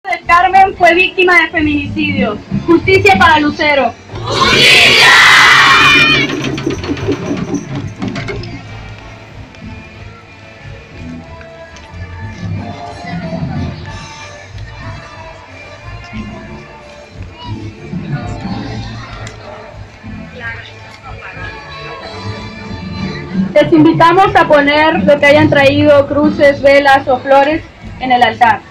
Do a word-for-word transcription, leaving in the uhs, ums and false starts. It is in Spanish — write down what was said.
del Carmen fue víctima de feminicidio. Justicia para Lucero. ¡Justicia! Les invitamos a poner lo que hayan traído, cruces, velas o flores, en el altar.